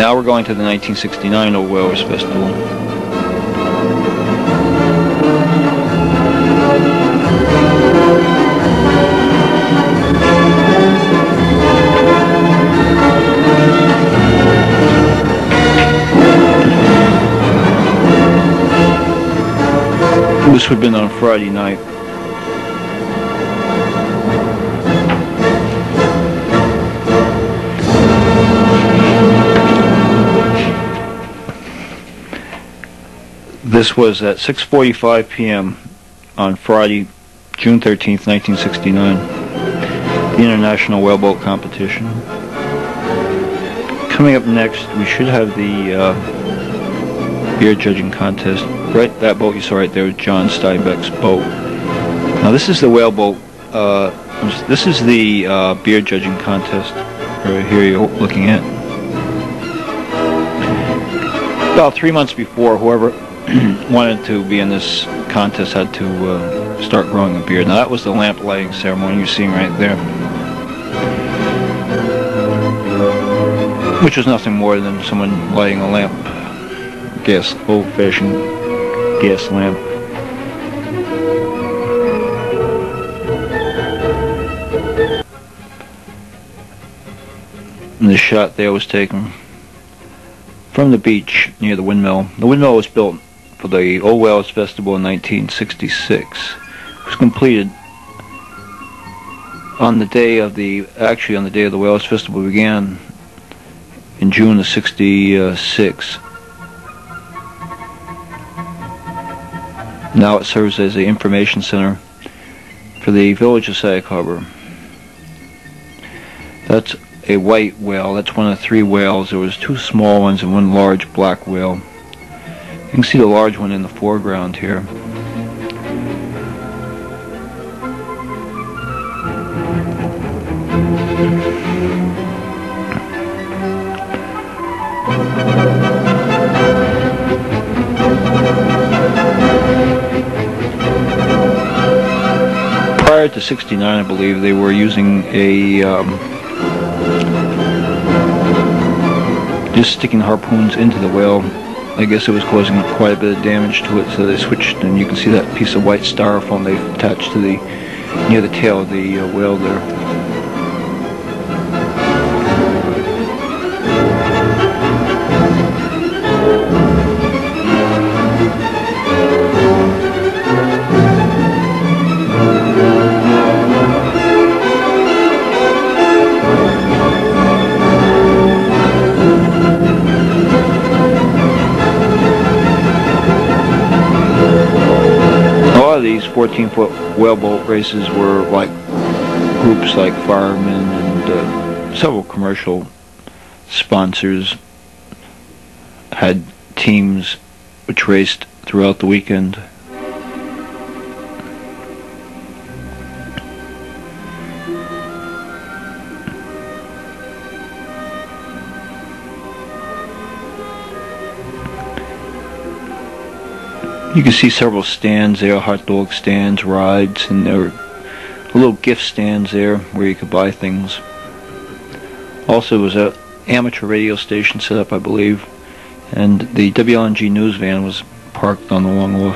Now we're going to the 1969 Old Whalers Festival. This would have been on Friday night. This was at 6:45 p.m. on Friday, June 13th, 1969, the International Whaleboat Competition. Coming up next, we should have the beer judging contest. Right, that boat you saw right there was John Steinbeck's boat. Now this is the whaleboat. This is the beer judging contest. Right here you're looking at. About 3 months before, whoever wanted to be in this contest had to start growing a beard. Now that was the lamp lighting ceremony you're seeing right there, which was nothing more than someone lighting a lamp, gas, old-fashioned gas lamp. And the shot there was taken from the beach near the windmill. The windmill was built for the Old Whalers Festival in 1966. It was completed on the day of the Whalers Festival began in June of '66. Now it serves as the information center for the village of Sag Harbor. That's a white whale. That's one of 3 whales. There was 2 small ones and 1 large black whale. You can see the large one in the foreground here. Prior to '69, I believe, they were using a just sticking harpoons into the whale. I guess it was causing quite a bit of damage to it, so they switched, and you can see that piece of white styrofoam they've attached to the near the tail of the whale there. These 14-foot whaleboat races were like groups like Firemen and several commercial sponsors had teams which raced throughout the weekend. You can see several stands there, hot dog stands, rides, and there were little gift stands there where you could buy things. Also, there was an amateur radio station set up, I believe, and the WLNG news van was parked on the long wharf.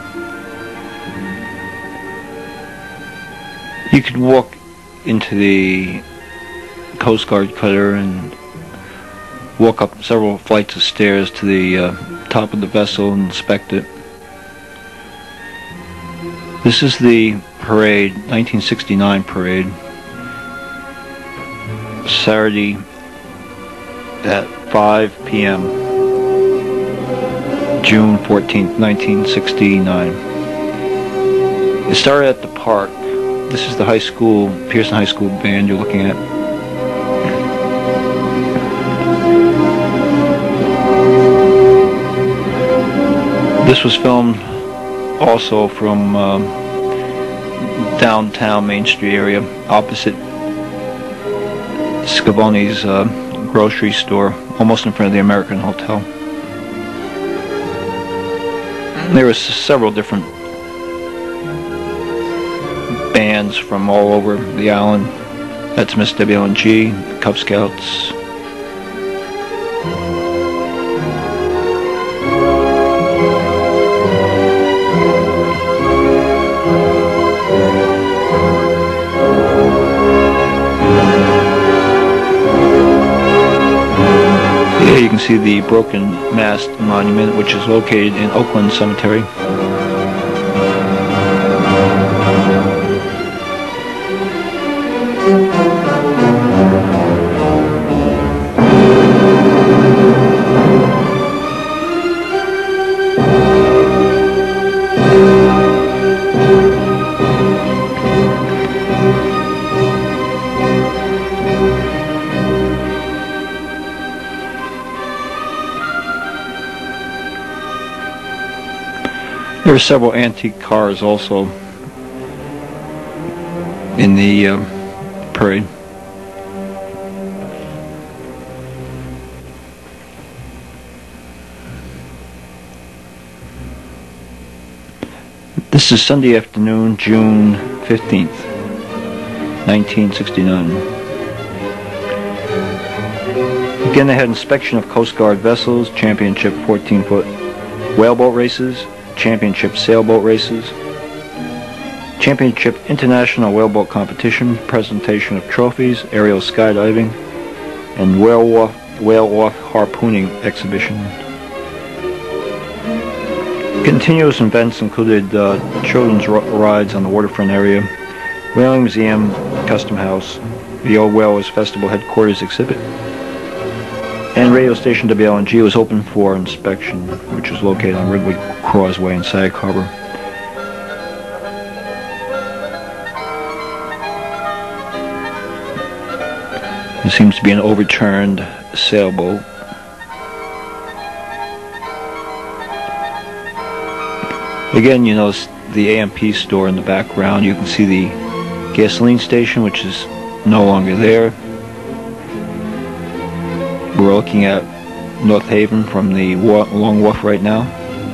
You could walk into the Coast Guard cutter and walk up several flights of stairs to the top of the vessel and inspect it. This is the parade, 1969 parade, Saturday at 5 p.m., June 14th, 1969. It started at the park. This is the high school, Pearson High School band you're looking at. This was filmed also from downtown Main Street area, opposite Scavoni's grocery store, almost in front of the American Hotel. There were several different bands from all over the island. That's Miss WLNG, Cub Scouts. can see the broken mast monument, which is located in Oakland Cemetery. There are several antique cars also in the parade. This is Sunday afternoon, June 15th, 1969. Again, they had inspection of Coast Guard vessels, championship 14-foot whaleboat races, championship sailboat races, championship international whaleboat competition, presentation of trophies, aerial skydiving, and whale-off harpooning exhibition. Continuous events included children's rides on the waterfront area, Whaling Museum, Custom House, the Old Whalers Festival headquarters exhibit, and radio station WLNG was open for inspection, which is located on Ridley Causeway in Sag Harbor. There seems to be an overturned sailboat. Again, you notice the AMP store in the background. You can see the gasoline station, which is no longer there. We're looking at North Haven from the Long Wharf right now.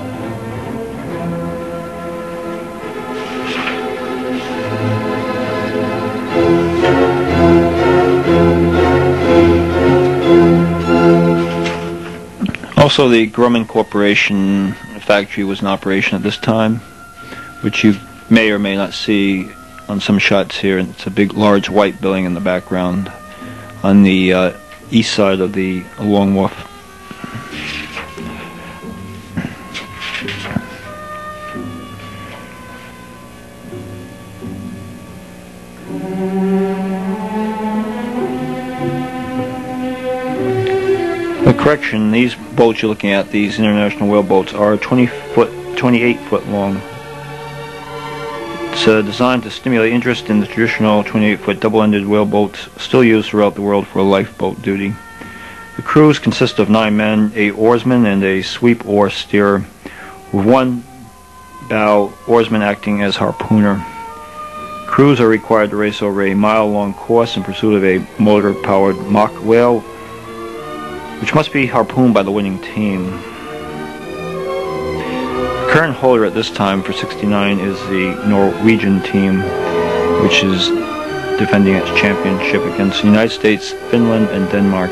Also, the Grumman Corporation factory was in operation at this time, which you may or may not see on some shots here. It's a big, large white building in the background on the east side of the Long Wharf. A correction, these boats you're looking at, these international whale boats, are 28 foot long. It's designed to stimulate interest in the traditional 28-foot double-ended whaleboats still used throughout the world for lifeboat duty. The crews consist of 9 men, 8 oarsmen, and a sweep oar steerer, with 1 bow oarsman acting as harpooner. Crews are required to race over a mile-long course in pursuit of a motor-powered mock whale, which must be harpooned by the winning team. The current holder at this time for 69 is the Norwegian team, which is defending its championship against the United States, Finland, and Denmark.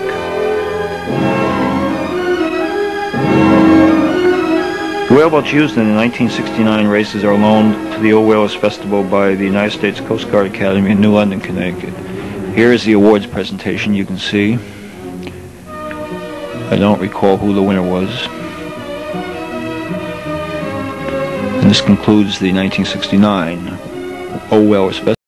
The whaleboats used in the 1969 races are loaned to the Old Whalers Festival by the United States Coast Guard Academy in New London, Connecticut. Here is the awards presentation. You can see. I don't recall who the winner was. And this concludes the 1969 Old Whalers Festival.